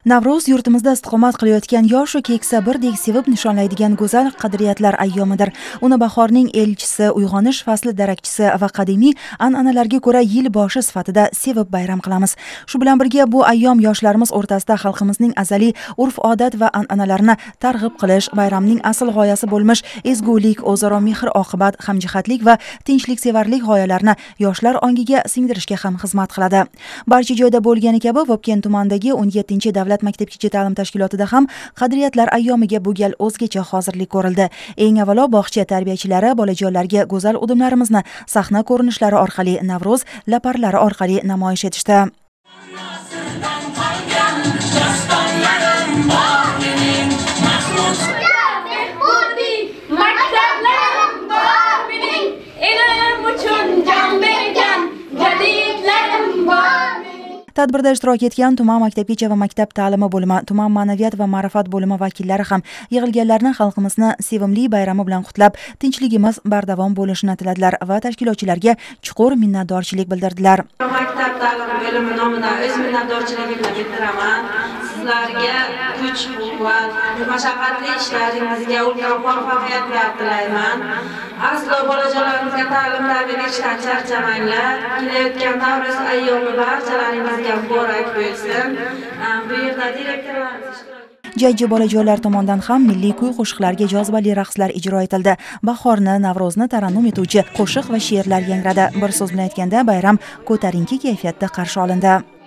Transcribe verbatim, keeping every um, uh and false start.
Navro'z yurtimizda istiqomat qilayotgan yosh va keksa birdek sevib nishonlaydigan go'zal qadriyatlar ayyomidir. Uni bahorning elchisi, uyg'onish fasli darakchisi va qadimiy an'analarga ko'ra yil boshi sifatida sevib bayram qilamiz. Shu bilan birga bu ayyom yoshlarimiz o'rtasida xalqimizning azaliy urf-odat va an'analarini targ'ib qilish, bayramning asl g'oyasi bo'lmish ezgulik, o'zaro mehr-oqibat, hamjihatlik va tinchliksevarlik g'oyalarini yoshlar ongiga singdirishga ham xizmat qiladi. Barcha joyda bo'lgani kabi Vobkent tumanidagi o'n yettinchi davlat maktabgacha ta'lim tashkilotida ham qadriyatlar ayyomiga bu gal o'zgacha hozirlik ko'rildi. Eng avvalo bog'cha tarbiyachilari bolajonlarga go'zal udumlarimizni sahna ko'rinishlari orqali, Navro'z laparlari orqali namoyish etishdi. Tadbirda ishtirok etgan tuman maktabgacha va maktab ta'limi bo'limi, tuman ma'naviyat va ma'rifat bo'limi vakillari ham yig'ilganlarni xalqimizni sevimli bayrami bilan qutlab, tinchligimiz bardavom bo'lishini tiladilar va tashkilotchilarga chuqur minnatdorchilik bildirdilar. Maktab ta'limi bo'limi nomidan o'z minnatdorchiligimni bildiraman. Sizlarga kuch-quvvat, mashaqqatli ishlaringizga ulkan muvaffaqiyatlar tilayman. Aslo bolajonlarimizga ta'lim-tarbiya berishdan charchamanglar. Kelayotgan Navro'z ayyomi barchalaringizga muborak bo'lsin. Bu yerda direktorlarimiz Jajji bolajonlar tomonidan ham milliy kuy-qo'shiqlarga jozibali raqslar ijro etildi. Bahorni, Navro'zni tarannum etuvchi qo'shiq va she'rlar yangradi. Bir so'z bilan aytganda, bayram ko'tarinki kayfiyatda qarshi olindi.